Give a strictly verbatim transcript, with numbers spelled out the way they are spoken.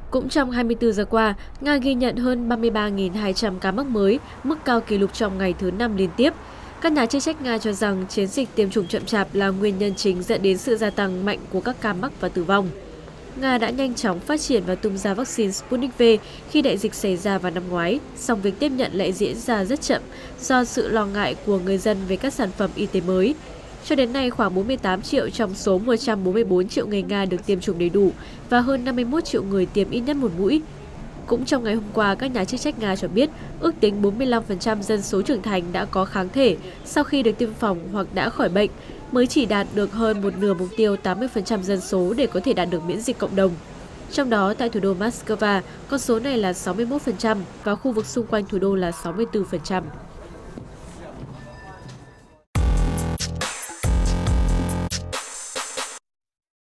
Cũng trong hai mươi tư giờ qua, Nga ghi nhận hơn ba mươi ba nghìn hai trăm ca mắc mới, mức cao kỷ lục trong ngày thứ năm liên tiếp. Các nhà chức trách Nga cho rằng chiến dịch tiêm chủng chậm chạp là nguyên nhân chính dẫn đến sự gia tăng mạnh của các ca mắc và tử vong. Nga đã nhanh chóng phát triển và tung ra vaccine Sputnik V khi đại dịch xảy ra vào năm ngoái, song việc tiếp nhận lại diễn ra rất chậm do sự lo ngại của người dân về các sản phẩm y tế mới. Cho đến nay, khoảng bốn mươi tám triệu trong số một trăm bốn mươi bốn triệu người Nga được tiêm chủng đầy đủ và hơn năm mươi mốt triệu người tiêm ít nhất một mũi. Cũng trong ngày hôm qua, các nhà chức trách Nga cho biết ước tính bốn mươi lăm phần trăm dân số trưởng thành đã có kháng thể sau khi được tiêm phòng hoặc đã khỏi bệnh, mới chỉ đạt được hơn một nửa mục tiêu tám mươi phần trăm dân số để có thể đạt được miễn dịch cộng đồng. Trong đó, tại thủ đô Moscow, con số này là sáu mươi mốt phần trăm và khu vực xung quanh thủ đô là sáu mươi tư phần trăm.